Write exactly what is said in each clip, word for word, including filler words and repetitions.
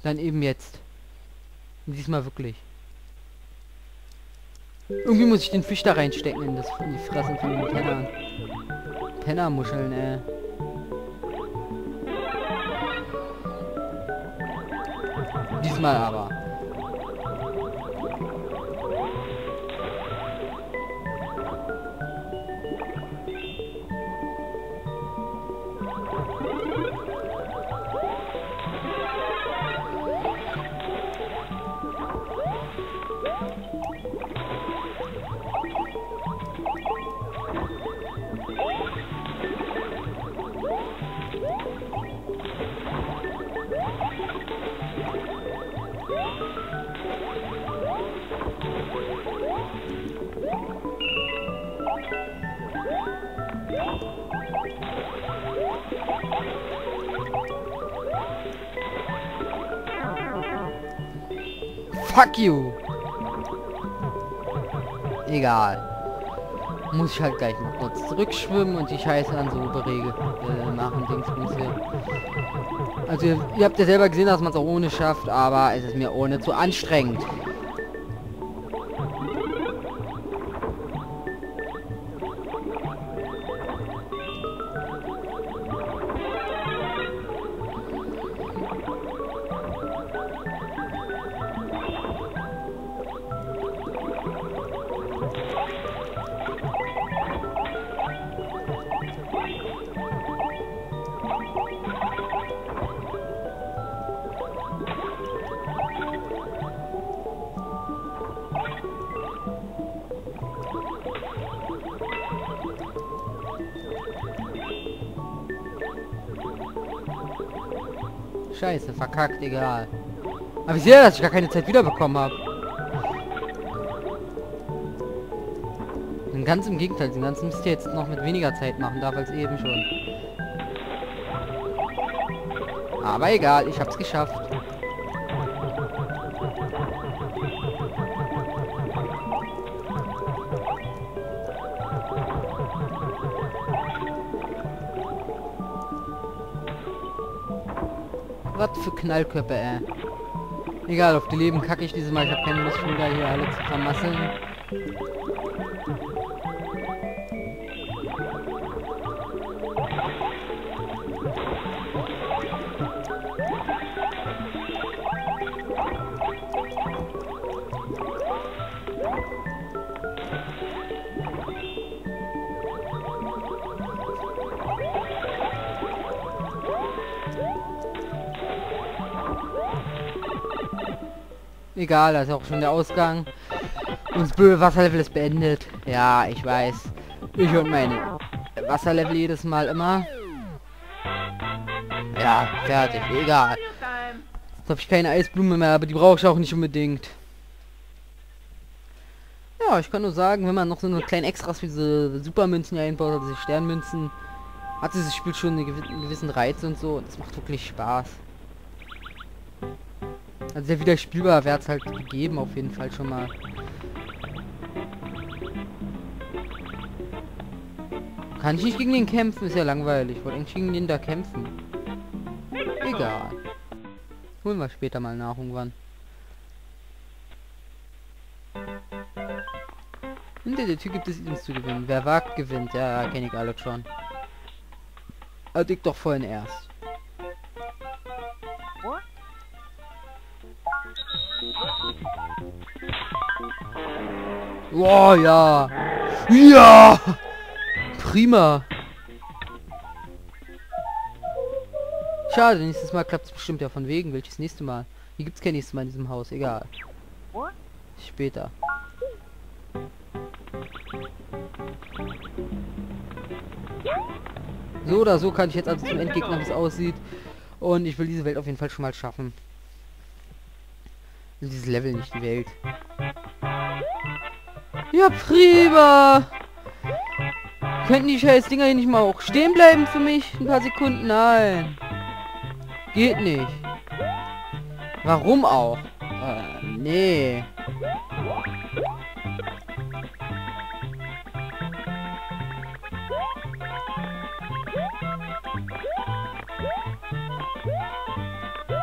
Dann eben jetzt. Und diesmal wirklich. Irgendwie muss ich den Fisch da reinstecken in, das, in die Fressen von den Pennern. Pennermuscheln, ey. Diesmal aber. Fuck you! Egal. Muss ich halt gleich mal kurz zurückschwimmen und die Scheiße dann so berege äh, machen, Dingsbums hier. Also ihr, ihr habt ja selber gesehen, dass man es auch ohne schafft, aber es ist mir ohne zu anstrengend. Scheiße, verkackt, egal. Aber ich sehe, dass ich gar keine Zeit wiederbekommen habe. Und ganz im Gegenteil, den ganzen müsst ihr jetzt noch mit weniger Zeit machen darf als eben schon. Aber egal, ich hab's geschafft. Was für Knallköpfe, ey. Egal, auf die Leben kacke ich dieses Mal. Ich habe keine Lust, schon wieder hier alle zu vermasseln. Egal, da ist auch schon der Ausgang. Und das blöde Wasserlevel ist beendet. Ja, ich weiß. Ich und mein Wasserlevel jedes Mal immer. Ja, fertig. Egal. Jetzt habe ich keine Eisblume mehr, aber die brauche ich auch nicht unbedingt. Ja, ich kann nur sagen, wenn man noch so eine kleinen Extras wie diese Supermünzen hier einbaut, oder diese Sternmünzen, hat dieses Spiel schon eine gew einen gewissen Reiz und so. Und das macht wirklich Spaß. Also sehr wieder spielbar wäre es halt gegeben, auf jeden Fall schon mal. Kann ich nicht gegen den kämpfen? Ist ja langweilig. Ich wollte eigentlich gegen den da kämpfen. Egal. Holen wir später mal nach irgendwann. Hinter der Tür gibt es Items zu gewinnen. Wer wagt, gewinnt. Ja, kenne ich alles schon. Aber ich doch vorhin erst. Wow, ja. Ja. Prima. Schade, nächstes Mal klappt es bestimmt ja von wegen. Welches nächste Mal? Hier gibt es kein nächstes Mal in diesem Haus. Egal. Später. So oder so kann ich jetzt also zum Endgegner, wie es aussieht. Und ich will diese Welt auf jeden Fall schon mal schaffen. Dieses Level, nicht die Welt. Ja, prima. Könnten die scheiß Dinger hier nicht mal auch stehen bleiben für mich? Ein paar Sekunden? Nein. Geht nicht. Warum auch? Äh, nee.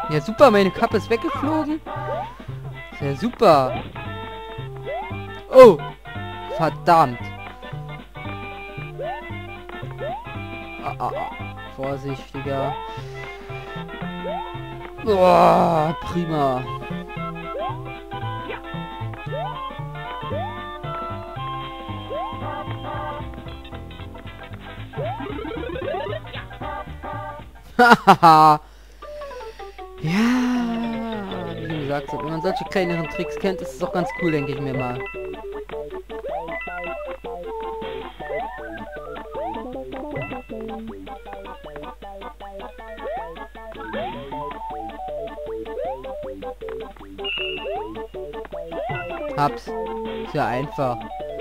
Ja, super, meine Kappe ist weggeflogen. Sehr super. Oh, verdammt. Ah, ah, ah. Vorsichtiger. Boah, prima. Hahaha. Ja, wie gesagt, wenn man solche kleineren Tricks kennt, ist es auch ganz cool, denke ich mir mal. Hab's. Ist ja einfach.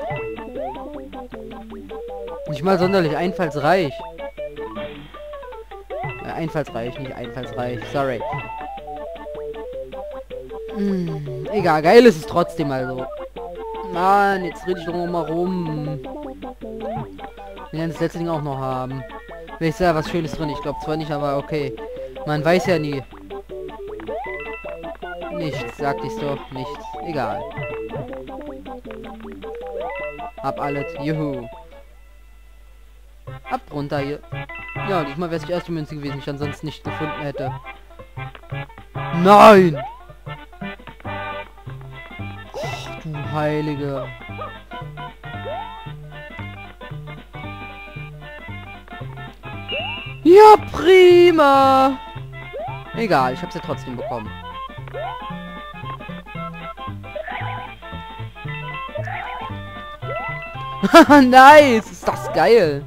Nicht mal sonderlich einfallsreich. Ja, einfallsreich, nicht einfallsreich. Sorry. Hm, egal, geil ist es trotzdem also. Mann, jetzt rede ich doch noch mal rum. Wir werden das letzte Ding auch noch haben. Vielleicht ist ja was Schönes drin. Ich glaube zwar nicht, aber okay. Man weiß ja nie. Nichts, sagte ich's doch. Nichts. Egal. Hab alles. Juhu. Ab runter hier. Ja, diesmal wäre es die erste Münze gewesen, die ich ansonsten nicht gefunden hätte. Nein! Och, du Heilige. Ja, prima! Egal, ich hab's ja trotzdem bekommen. Haha, nice! Ist das geil!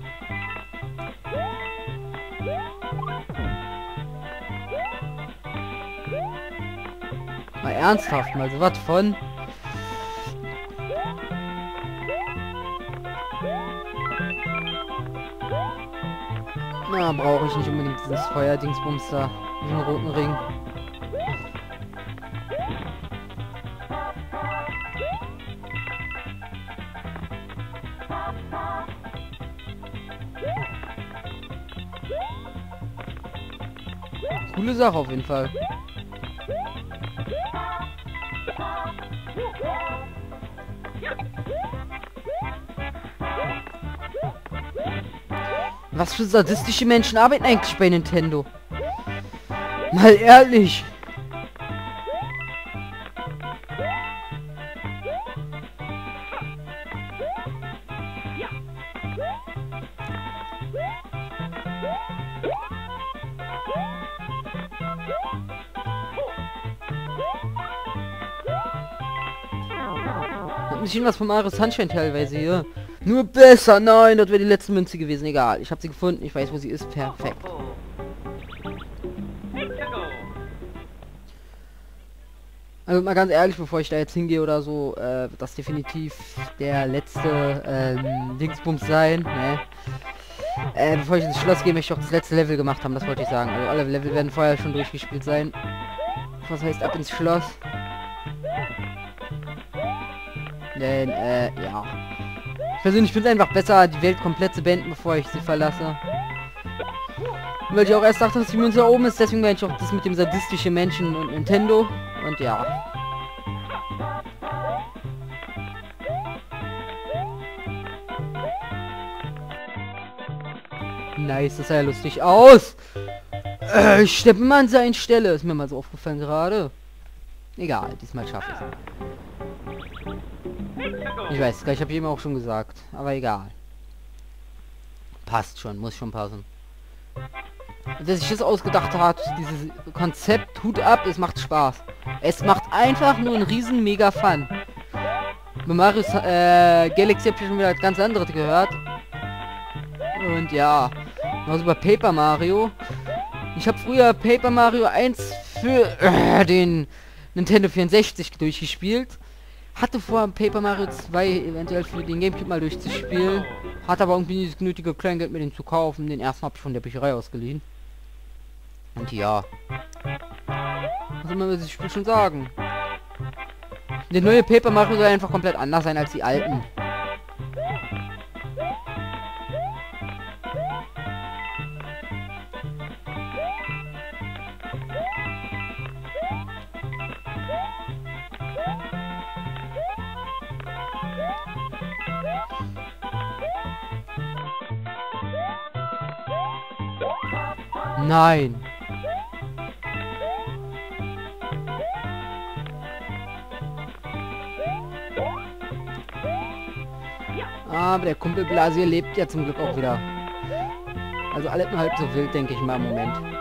Mal ernsthaft, mal so was von. Na, brauche ich nicht unbedingt dieses Feuerdingsbums da. Diesen roten Ring. Coole Sache auf jeden Fall. Was für sadistische Menschen arbeiten eigentlich bei Nintendo? Mal ehrlich. Hat mich irgendwas vom Mario Sunshine teilweise hier. Nur besser, nein, das wäre die letzte Münze gewesen. Egal, ich habe sie gefunden, ich weiß, wo sie ist. Perfekt. Also mal ganz ehrlich, bevor ich da jetzt hingehe oder so, äh, wird das definitiv der letzte ähm, Dingsbums sein. Ne? Äh, bevor ich ins Schloss gehe, möchte ich auch das letzte Level gemacht haben, das wollte ich sagen. Also alle Level werden vorher schon durchgespielt sein. Was heißt ab ins Schloss? Denn, äh, ja. Ich persönlich finde es einfach besser, die Welt komplett zu beenden, bevor ich sie verlasse. Weil ich auch erst dachte, dass die Münze da oben ist, deswegen meine ich auch das mit dem sadistischen Menschen und Nintendo. Und ja. Nice, das sah ja lustig aus. Äh, ich steppe mal an seine Stelle. Ist mir mal so aufgefallen gerade. Egal, diesmal schaffe ich es. Ich weiß, gleich habe ich eben auch schon gesagt. Aber egal. Passt schon, muss schon passen. Dass sich das ausgedacht hat, dieses Konzept, Hut ab, es macht Spaß. Es macht einfach nur einen riesen mega Fun. Bei Mario äh, Galaxy habe ich schon wieder ganz anderes gehört. Und ja, genauso bei Paper Mario. Ich habe früher Paper Mario eins für äh, den Nintendo vierundsechzig durchgespielt. Hatte vor, Paper Mario zwei eventuell für den Gamecube mal durchzuspielen. Hatte aber irgendwie dieses nötige Kleingeld, mir den zu kaufen. Den ersten habe ich von der Bücherei ausgeliehen. Und ja. Was soll man über das Spiel schon sagen? Der neue Paper Mario soll einfach komplett anders sein als die alten. Nein. Aber der Kumpel Blasier lebt ja zum Glück auch wieder. Also alles nur halb so wild, denke ich mal im Moment.